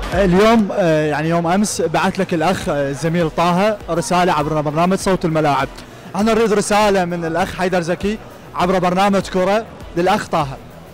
اليوم يعني يوم امس بعث لك الاخ الزميل طه رساله عبر برنامج صوت الملاعب. احنا نريد رساله من الاخ حيدر زكي عبر برنامج كره للاخ طه.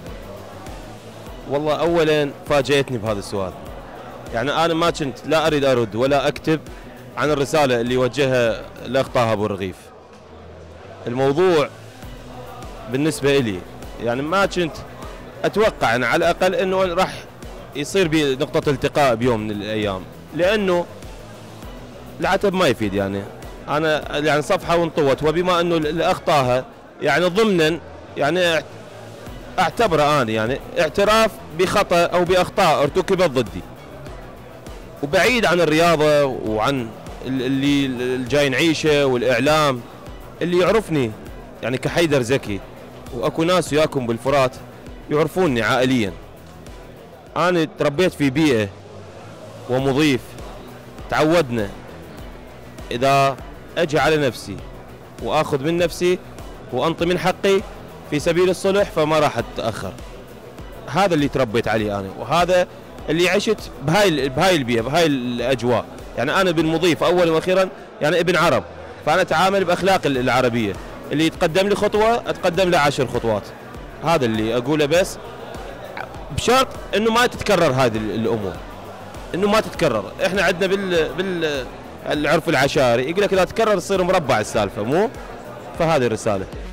والله اولا فاجأتني بهذا السؤال. يعني انا ما كنت لا اريد ارد ولا اكتب عن الرساله اللي وجهها الاخ طه ابو الرغيف. الموضوع بالنسبه لي يعني ما كنت اتوقع يعني على الاقل انه راح يصير بي نقطه التقاء بيوم من الايام، لانه العتب ما يفيد. يعني انا يعني صفحه وانطوت، وبما انه الاخ طه يعني ضمنا يعني اعتبره انا يعني اعتراف بخطا او باخطاء ارتكبت ضدي، وبعيد عن الرياضه وعن اللي جاي نعيشه والاعلام. اللي يعرفني يعني كحيدر زكي، واكو ناس وياكم بالفرات يعرفوني عائليا. انا تربيت في بيئه ومضيف تعودنا اذا اجي على نفسي واخذ من نفسي وانطي من حقي في سبيل الصلح فما راح اتاخر. هذا اللي تربيت عليه انا، وهذا اللي عشت بهاي البيئه بهاي الاجواء. يعني انا بن مضيف اولا واخيرا، يعني ابن عرب، فانا اتعامل باخلاق العربيه. اللي يتقدم لي خطوه اتقدم له 10 خطوات. هذا اللي اقوله، بس بشرط انه ما تتكرر هذه الامور، انه ما تتكرر. احنا عندنا بالعرف العشائري يقول لك اذا تكرر تصير مربع السالفه، مو؟ فهذه الرساله.